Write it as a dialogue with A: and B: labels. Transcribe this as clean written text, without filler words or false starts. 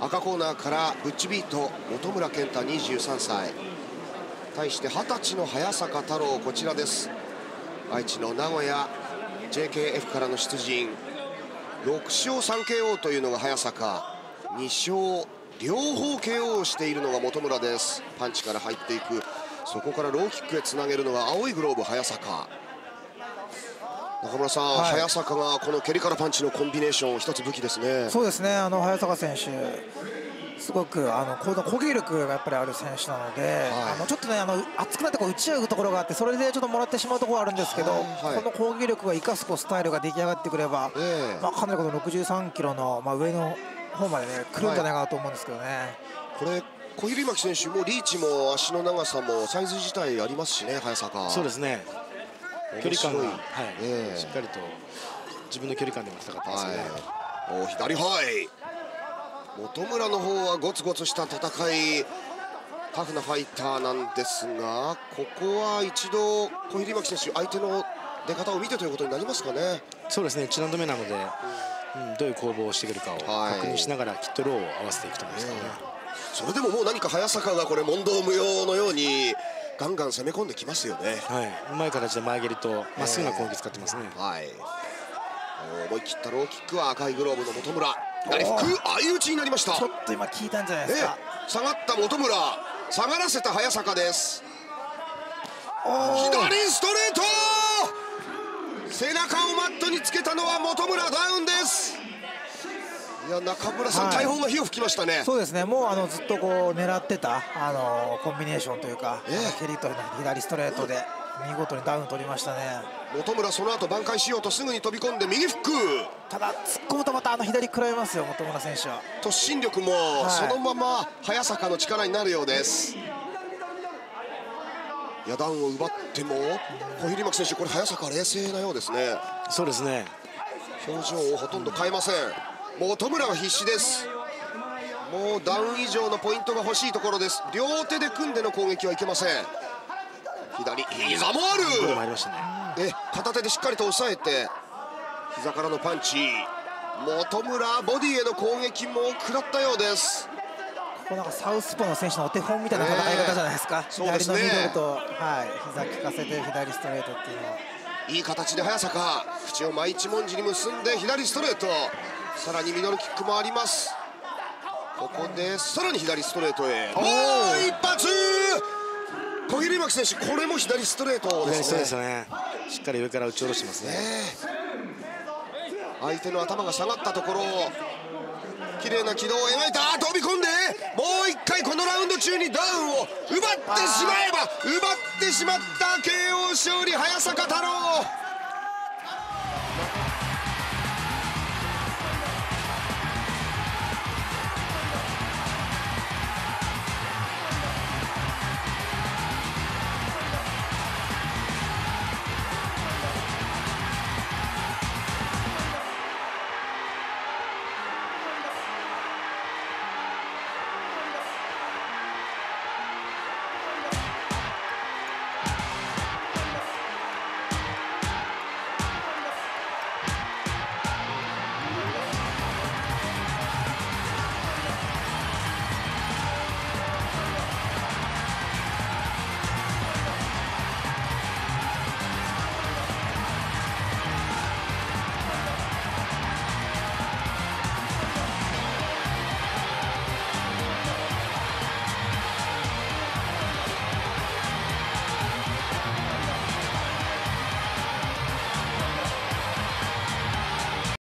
A: 赤コーナーからブッチビート本村健太23歳、対して20歳の早坂太郎、こちらです。愛知の名古屋 JKF からの出陣。6勝 3KO というのが早坂、2勝両方 KO をしているのが本村です。パンチから入っていく、そこからローキックへつなげるのが青いグローブ早坂。中村さん、はい、早坂がこの蹴りからパンチのコンビネーション、一つ武器ですね。
B: そうですね、早坂選手すごく攻撃力がやっぱりある選手なので、はい、ちょっとね熱くなって打ち合うところがあって、それでちょっともらってしまうところがあるんですけど、はい、この攻撃力が生かすスタイルが出来上がってくれば、かなりこの63キロの、上の方までね来るんじゃないかなと思うんですけどね。はい、これ
A: 小比巻選手もリーチも足の長さもサイズ自体ありますしね、早坂。
C: そうですね、距離感が、しっかりと自分の距離感でも戦ってますね。
A: 左はい、本村の方はゴツゴツした戦い、タフなファイターなんですが、ここは一度小比巻選手、相手の出方を見てということになりますかね。
C: そうですね、1ラウンド目なので、どういう攻防をしてくるかを確認しながら、きっとローを合わせていくと思いますからね。
A: それでももう何か早坂がこれ問答無用のようにガンガン攻め込んできますよね。
C: はい、うまい形で前蹴りとまっすぐな攻撃使ってますね。
A: はい、思い切ったローキックは赤いグローブの本村。左フック、相打ちになりました。
B: ちょっと今効いたんじゃないですか。
A: 下がった本村、下がらせた早坂です。左ストレート、背中をマットにつけたのは本村、ダウンです。いや、中村さん、大砲が火を吹きましたね。
B: そうですね、もうずっと狙ってたコンビネーションというか、蹴りと左ストレートで見事にダウン取りましたね。
A: 本村、その後挽回しようとすぐに飛び込んで右フック、ただ
B: 突っ込むとまた左食らいますよ、本村選手は。
A: 突進力もそのまま早坂の力になるようです。ダウンを奪っても小比巻選手、これ早坂冷静なようですね。
C: そうですね、
A: 表情をほとんど変えません。本村は必死です。もうダウン以上のポイントが欲しいところです。両手で組んでの攻撃はいけません。左膝もある、片手でしっかりと押さえて膝からのパンチ。本村、ボディへの攻撃も食らったようです。
B: ここなんかサウスポーの選手のお手本みたいな戦い方じゃないですか。
A: そうですね、
B: 左のミドルと、膝効かせて左ストレートっていうのは。
A: いい形で早坂、口を真一文字に結んで左ストレート、さらにミドルキックもあります。ここでさらに左ストレートへ、もう一発。小比巻選手、これも左ストレートですね。
C: そうですね、しっかり上から打ち下ろしてますね。
A: 相手の頭が下がったところ、綺麗な軌道を描いた、飛び込んでもう一回このラウンド中にダウンを奪ってしまえば、奪ってしまった KO 勝利、早坂太郎。